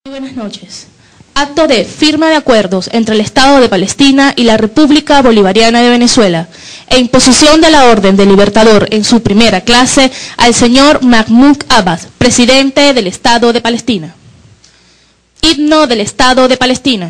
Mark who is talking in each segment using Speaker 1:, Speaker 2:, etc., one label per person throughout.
Speaker 1: Buenas noches. Acto de firma de acuerdos entre el Estado de Palestina y la República Bolivariana de Venezuela e imposición de la Orden del Libertador en su primera clase al señor Mahmoud Abbas, presidente del Estado de Palestina. Himno del Estado de Palestina.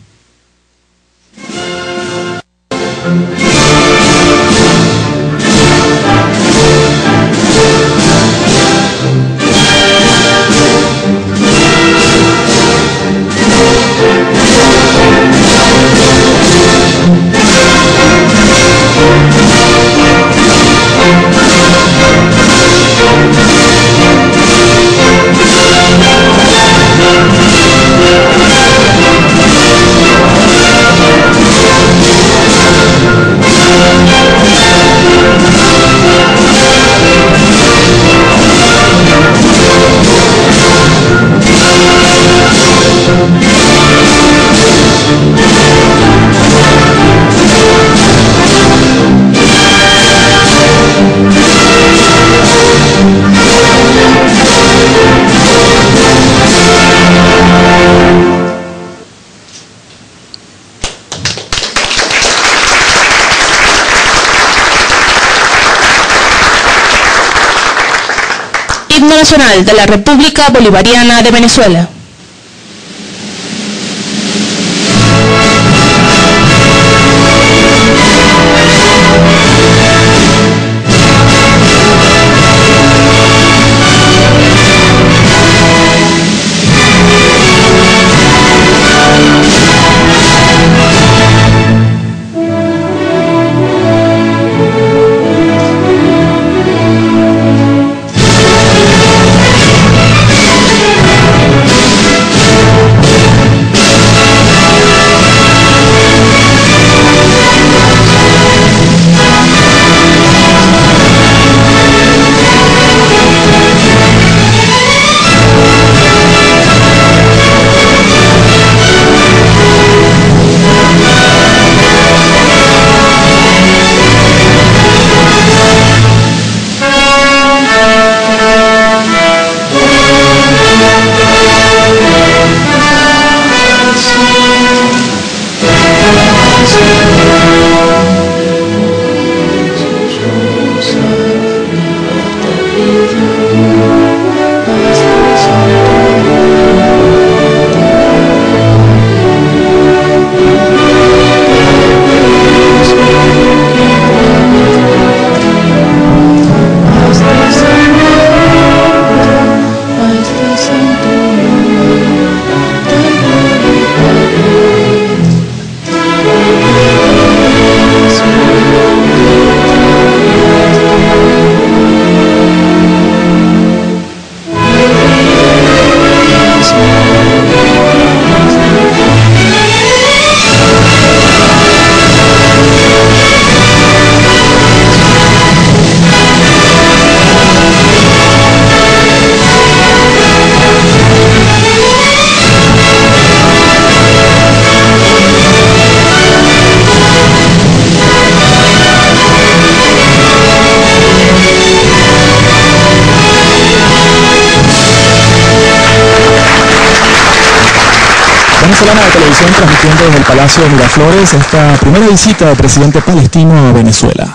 Speaker 1: Himno nacional de la República Bolivariana de Venezuela.
Speaker 2: Venezolana de Televisión transmitiendo desde el Palacio de Miraflores esta primera visita del presidente palestino a Venezuela.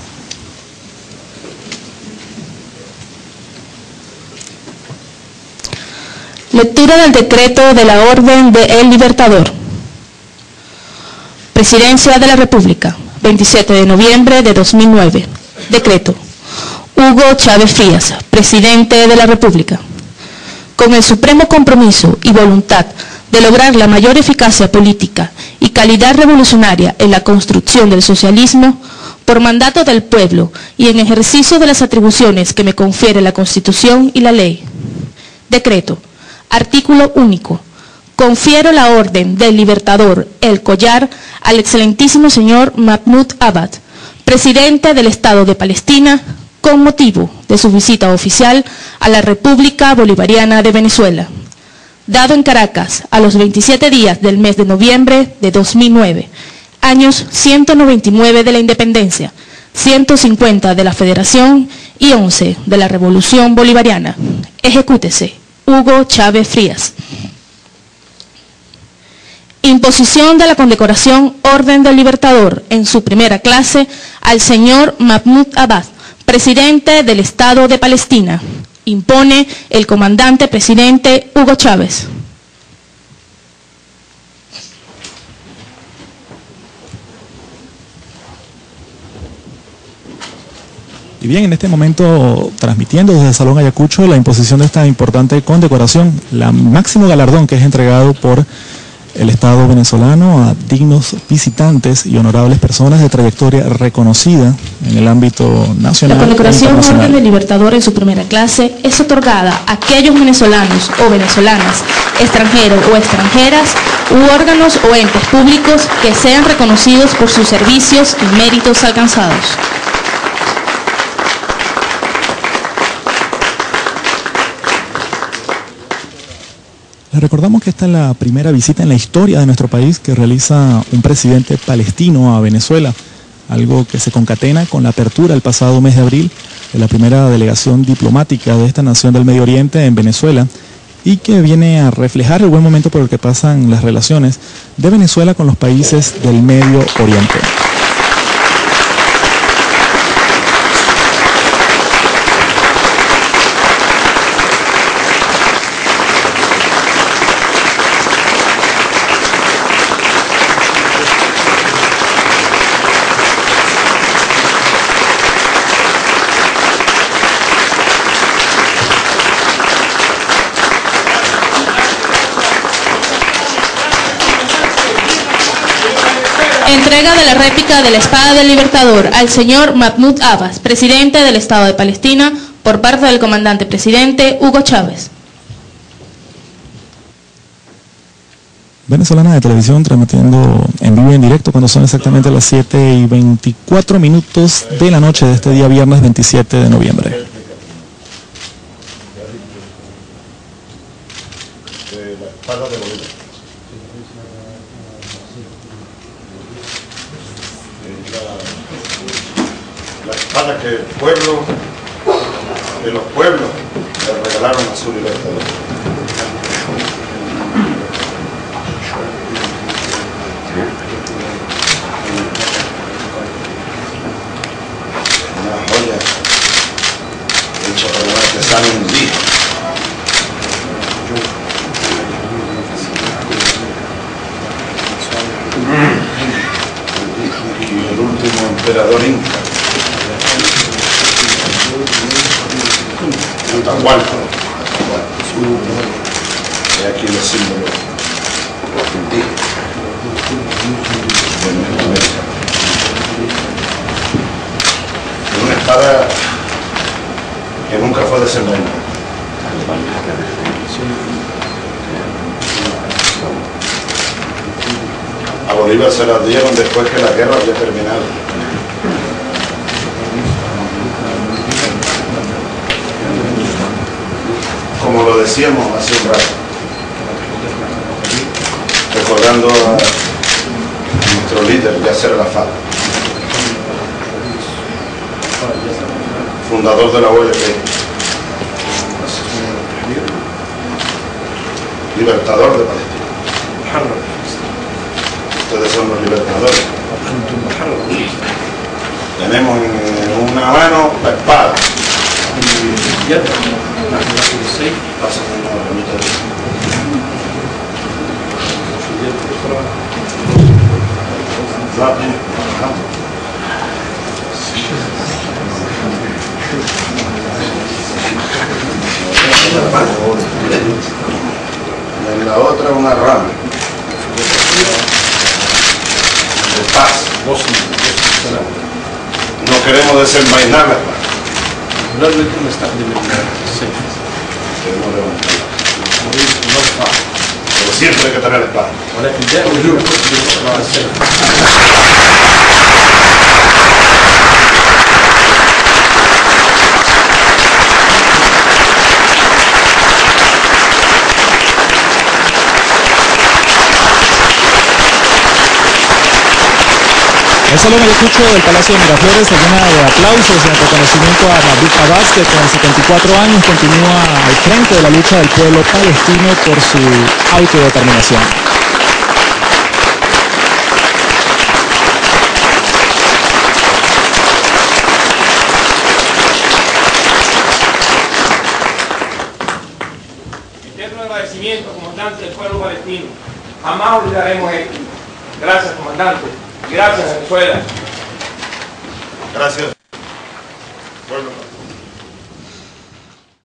Speaker 1: Lectura del decreto de la Orden de El Libertador. Presidencia de la República, 27 de noviembre de 2009. Decreto. Hugo Chávez Frías, presidente de la República. Con el supremo compromiso y voluntad de lograr la mayor eficacia política y calidad revolucionaria en la construcción del socialismo, por mandato del pueblo y en ejercicio de las atribuciones que me confiere la Constitución y la ley. Decreto. Artículo único. Confiero la orden del Libertador El Collar al excelentísimo señor Mahmoud Abbas, presidente del Estado de Palestina, con motivo de su visita oficial a la República Bolivariana de Venezuela, dado en Caracas a los 27 días del mes de noviembre de 2009, años 199 de la independencia, 150 de la Federación y 11 de la Revolución Bolivariana. Ejecútese. Hugo Chávez Frías. Imposición de la condecoración Orden del Libertador en su primera clase al señor Mahmoud Abbas, presidente del Estado de Palestina. Impone el comandante presidente Hugo Chávez.
Speaker 2: Y bien, en este momento, transmitiendo desde el Salón Ayacucho la imposición de esta importante condecoración, la máximo galardón que es entregado por el Estado venezolano a dignos visitantes y honorables personas de trayectoria reconocida en el ámbito nacional.
Speaker 1: La condecoración Orden del Libertador en su primera clase es otorgada a aquellos venezolanos o venezolanas, extranjeros o extranjeras, u órganos o entes públicos que sean reconocidos por sus servicios y méritos alcanzados.
Speaker 2: Les recordamos que esta es la primera visita en la historia de nuestro país que realiza un presidente palestino a Venezuela, algo que se concatena con la apertura el pasado mes de abril de la primera delegación diplomática de esta nación del Medio Oriente en Venezuela y que viene a reflejar el buen momento por el que pasan las relaciones de Venezuela con los países del Medio Oriente.
Speaker 1: Entrega de la réplica de la Espada del Libertador al señor Mahmoud Abbas, presidente del Estado de Palestina, por parte del comandante presidente Hugo Chávez.
Speaker 2: Venezolana de Televisión transmitiendo en vivo y en directo cuando son exactamente las 7:24 de la noche de este día viernes 27 de noviembre.
Speaker 3: La espada que el pueblo de los pueblos le regalaron a su libertador. Una joya hecha por un artesano indígena. Y el último emperador inca, Atahualpa. Y aquí los símbolos indígenas de nuestra América. Una espada que nunca fue desenvainada. A Bolívar se la dieron después que la guerra había terminado. Como lo decíamos hace un rato, recordando a nuestro líder, Yasser Arafat, fundador de la OLP, libertador de Palestina. Ustedes son los libertadores. Tenemos en una mano la espada. Pasa una ramita de en la otra una rama de paz. No queremos desenvainarla. Queremos levantarla. Pero siempre hay que tener la espada.
Speaker 2: El Salón Ayacucho del Palacio de Miraflores se llena de aplausos en reconocimiento a Mahmoud Abbas, que con 74 años continúa al frente de la lucha del pueblo palestino por su autodeterminación.
Speaker 4: Eterno agradecimiento, comandante del pueblo palestino. Jamás olvidaremos esto. Gracias, comandante. Gracias, Venezuela.
Speaker 3: Gracias, pueblo palestino.